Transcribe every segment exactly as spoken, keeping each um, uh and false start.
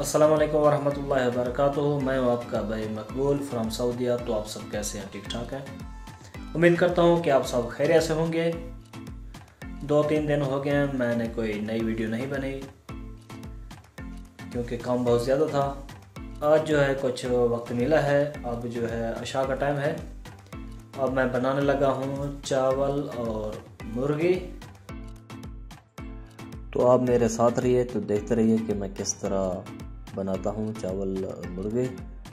अस्सलाम वालेकुम वरहमतुल्लाहि वबरकातुहू। मैं हूँ आपका भाई मकबूल फ्रॉम सऊदीया। तो आप सब कैसे हैं? ठीक ठाक हैं। उम्मीद करता हूँ कि आप सब खैरियत से होंगे। दो तीन दिन हो गए हैं मैंने कोई नई वीडियो नहीं बनाई क्योंकि काम बहुत ज़्यादा था। आज जो है कुछ वक्त मिला है। अब जो है अशा का टाइम है। अब मैं बनाने लगा हूँ चावल और मुर्गी। तो आप मेरे साथ रहिए तो देखते रहिए कि मैं किस तरह बनाता हूँ चावल और मुर्गे।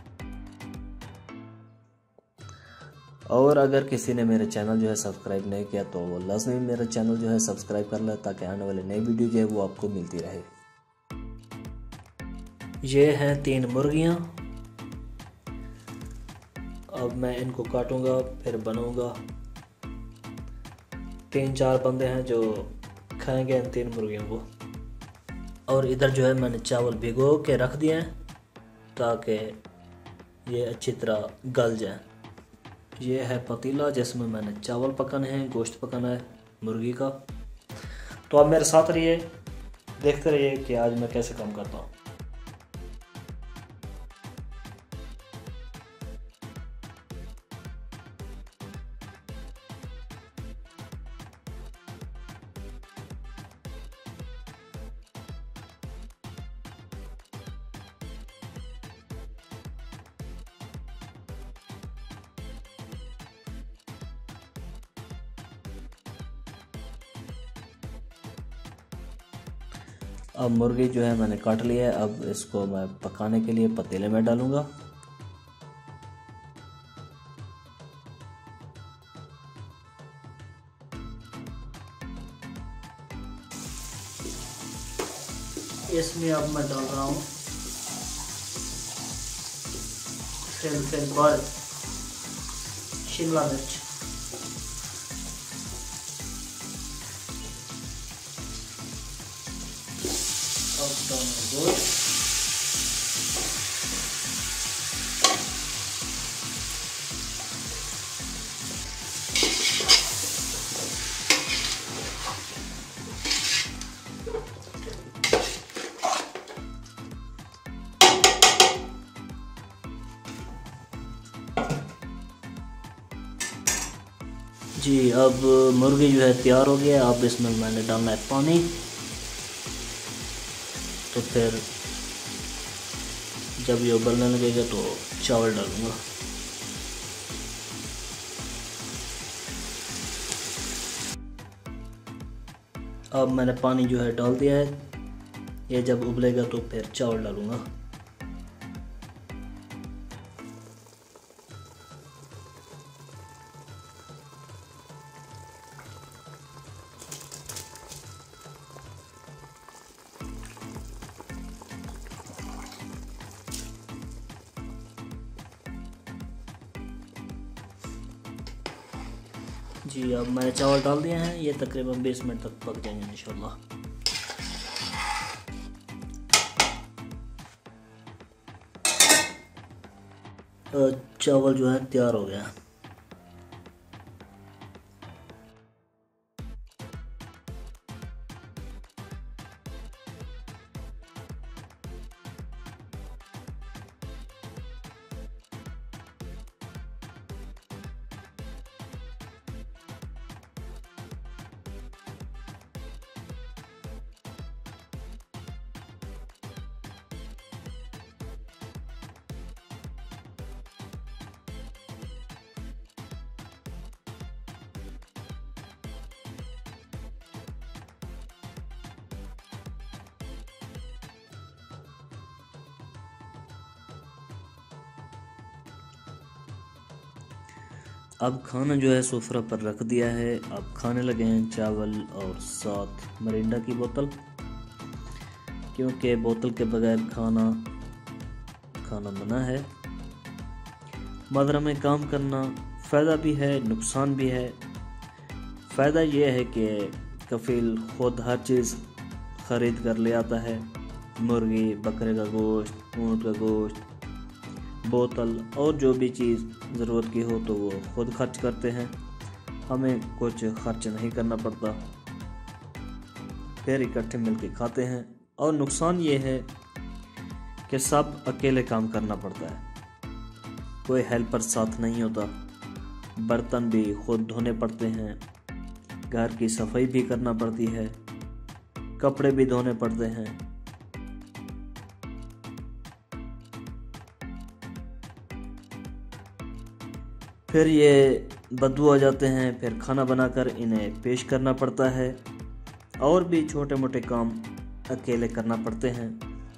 और अगर किसी ने मेरे चैनल जो है सब्सक्राइब नहीं किया तो वो लाजमी मेरा चैनल जो है सब्सक्राइब कर ले ताकि आने वाली नई वीडियो जो है वो आपको मिलती रहे। ये हैं तीन मुर्गियाँ। अब मैं इनको काटूंगा फिर बनाऊंगा। तीन चार बंदे हैं जो खाएंगे इन तीन मुर्गियों को। और इधर जो है मैंने चावल भिगो के रख दिए हैं ताकि ये अच्छी तरह गल जाए। ये है पतीला जिसमें मैंने चावल पकाने हैं, गोश्त पकाना है मुर्गी का। तो आप मेरे साथ रहिए, देखते रहिए कि आज मैं कैसे काम करता हूँ। अब मुर्गी जो है मैंने काट ली है। अब इसको मैं पकाने के लिए पतीले में डालूंगा। इसमें अब मैं डाल रहा हूँ फिल बाल शिमला मिर्च। गोश्त जी। अब मुर्गी जो है तैयार हो गया। अब इसमें मैंने डालना है पानी। तो फिर जब ये उबलने लगेगा तो चावल डालूंगा। अब मैंने पानी जो है डाल दिया है। ये जब उबलेगा तो फिर चावल डालूंगा। जी अब मैंने चावल डाल दिए हैं। ये तकरीबन बीस मिनट तक पक जाएंगे इंशाल्लाह। चावल जो है तैयार हो गया। अब खाना जो है सुफरा पर रख दिया है। अब खाने लगे हैं चावल और साथ मरिंडा की बोतल, क्योंकि बोतल के बगैर खाना खाना मना है। मदरा में काम करना फ़ायदा भी है नुकसान भी है। फ़ायदा ये है कि कफील खुद हर चीज़ ख़रीद कर ले आता है। मुर्गी, बकरे का गोश्त, ऊँट का गोश्त, बोतल और जो भी चीज़ ज़रूरत की हो तो वो खुद खर्च करते हैं। हमें कुछ खर्च नहीं करना पड़ता, फिर इकट्ठे मिलके खाते हैं। और नुकसान ये है कि सब अकेले काम करना पड़ता है, कोई हेल्पर साथ नहीं होता, बर्तन भी खुद धोने पड़ते हैं, घर की सफाई भी करना पड़ती है, कपड़े भी धोने पड़ते हैं। फिर ये बदबू आ जाते हैं, फिर खाना बनाकर इन्हें पेश करना पड़ता है, और भी छोटे मोटे काम अकेले करना पड़ते हैं।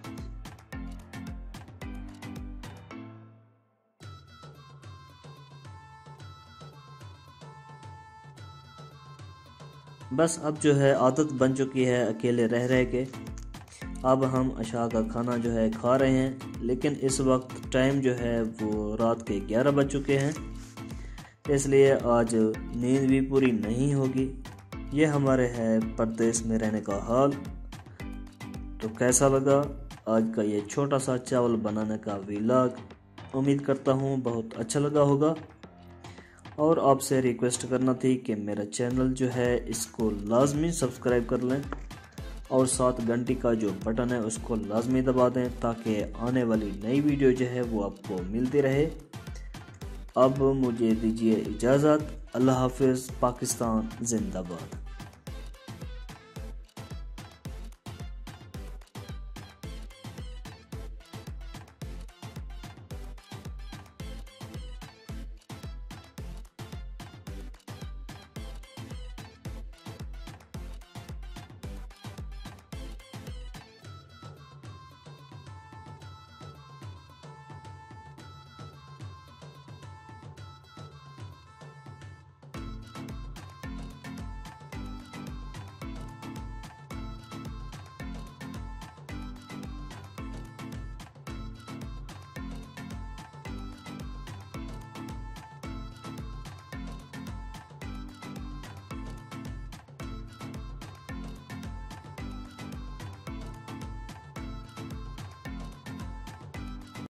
बस अब जो है आदत बन चुकी है अकेले रह रह के। अब हम अशा का खाना जो है खा रहे हैं, लेकिन इस वक्त टाइम जो है वो रात के ग्यारह बज चुके हैं, इसलिए आज नींद भी पूरी नहीं होगी। ये हमारे है परदेश में रहने का हाल। तो कैसा लगा आज का ये छोटा सा चावल बनाने का व्लॉग? उम्मीद करता हूँ बहुत अच्छा लगा होगा। और आपसे रिक्वेस्ट करना थी कि मेरा चैनल जो है इसको लाजमी सब्सक्राइब कर लें, और साथ घंटी का जो बटन है उसको लाजमी दबा दें, ताकि आने वाली नई वीडियो जो है वो आपको मिलती रहे। अब मुझे दीजिए इजाज़त। अल्लाह हाफिज़। पाकिस्तान जिंदाबाद।